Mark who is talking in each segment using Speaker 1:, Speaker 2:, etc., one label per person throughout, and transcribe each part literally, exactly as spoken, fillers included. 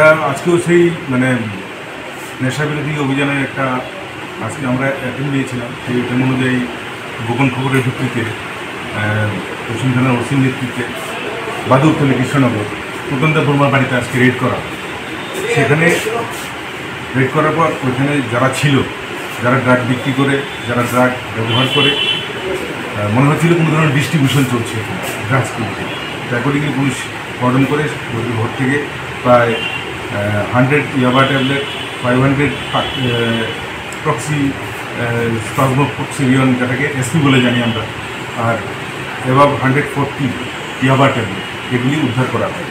Speaker 1: আজকেও সেই মানে নেশা বিরোধী অভিযানের একটা আজকে আমরা অ্যাটেন্ড দিয়েছিলাম। সেই অ্যাটেন্ড অনুযায়ী গোপন খবরের ভিত্তিতে পশ্চিম থানার ওসির নেতৃত্বে বাদুরতলী কৃষ্ণনগর কুতন্দা বর্মার বাড়িতে আজকে রেড করা। সেখানে রেড করার পর ওইখানে যারা ছিল, যারা ড্রাগ বিক্রি করে, যারা ড্রাগ ব্যবহার করে, মনে হচ্ছিল কোনো ধরনের ডিস্ট্রিবিউশন চলছে ড্রাগস কিনতে। অ্যাকর্ডিংলি পুলিশ কর্ডন করে ওদের ঘর থেকে প্রায় হান্ড্রেড ইয়াবা ট্যাবলেট, ফাইভ হান্ড্রেড প্রক্সি স্পাজমোক্সিলিয়ন, যেটাকে এসপি বলে জানি আমরা, আর এভাব হান্ড্রেড ফোরটি ইয়াবা ট্যাবলেট এগুলি উদ্ধার করা হয়।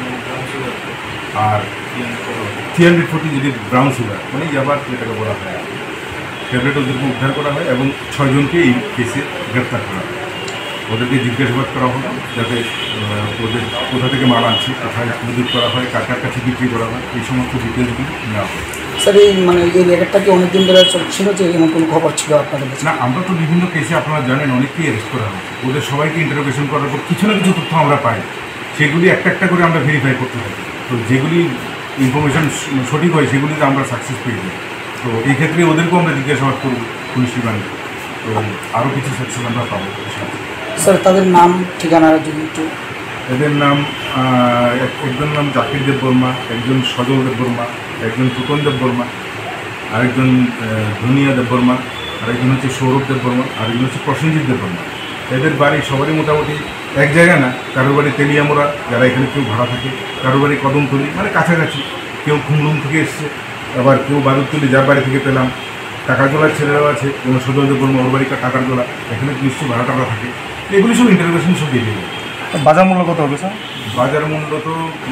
Speaker 1: আর থ্রি হান্ড্রেড ফোরটি যদি ব্রাউন সুগার মানে ইয়াবার যেটাকে বলা হয় ট্যাবলেট ওদেরকে উদ্ধার করা হয় এবং ছয়জনকে এই কেসে গ্রেপ্তার করা হয়। ওদেরকে জিজ্ঞাসাবাদ করা হলো যাতে ওদের কোথা থেকে মাল আনছে, কোথায় মজুত করা হয়, কার কার কাছে বিক্রি করা হয়, এই সমস্ত ডিটেলসগুলি নেওয়া হয়।
Speaker 2: স্যার এই মানে এই রেকেটটা কি অনেকদিন ধরে চলছিল যে এমন কোনো খবর ছিল আপনাদের?
Speaker 1: না, আমরা তো বিভিন্ন কেসে আপনারা জানেন অনেককেই অ্যারেস্ট করা হয়। ওদের সবাইকে ইন্টারোগেশন করার পর কিছু না কিছু তথ্য আমরা পাই, সেগুলি একটা একটা করে আমরা ভেরিফাই করতে থাকি। তো যেগুলি ইনফরমেশান সঠিক হয় সেগুলিতে আমরা সাকসেস পেয়ে যাই। তো এই ক্ষেত্রে ওদেরকেও আমরা জিজ্ঞাসাবাদ করব পুলিশ বিভাগে। তো আরও কিছু সাকসেস আমরা পাবো।
Speaker 2: স্যার তাদের নাম ঠিকানা যদি একটু?
Speaker 1: এদের নাম একজন নাম জাকির দেব বর্মা, একজন সজল দেব বর্মা, একজন টুকন দেব বর্মা, আরেকজন ধনিয়া দেব বর্মা, আরেকজন হচ্ছে সৌরভ দেব বর্মা, আরেকজন হচ্ছে প্রসেনজিৎ দেব বর্মা। এদের বাড়ি সবারই মোটামুটি এক জায়গা না, কারোর বাড়ি তেলিয়ামোড়া, যারা এখানে কেউ ভাড়া থাকে, কারোর বাড়ি কদমতলি, মানে কাছাকাছি। কেউ খুমলুম থেকে এসছে, আবার কেউ বাদুরতলি, যার বাড়ি থেকে পেলাম। টাকারগোলার ছেলেরাও আছে, যেমন সজল দেব বর্মা, ওর বাড়ি টাকারগোলা, এখানে নিশ্চয়ই ভাড়া টাকা থাকে। এগুলি সব ইন্টারভেশন সব দিয়ে দেবে।
Speaker 3: বাজার মূল্য কত হবে স্যার?
Speaker 1: বাজার মূল্য তো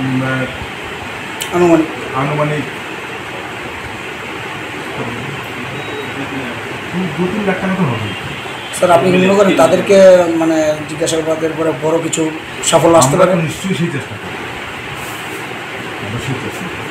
Speaker 2: আনুমানিক
Speaker 1: আনুমানিক দু তিন লাখ টাকা তো হবে।
Speaker 2: স্যার আপনি মনে করেন তাদেরকে মানে জিজ্ঞাসাবাদের পরে বড় কিছু সাফল্য আসতে পারে?
Speaker 1: নিশ্চয়ই সেই চেষ্টা করি, অবশ্যই চেষ্টা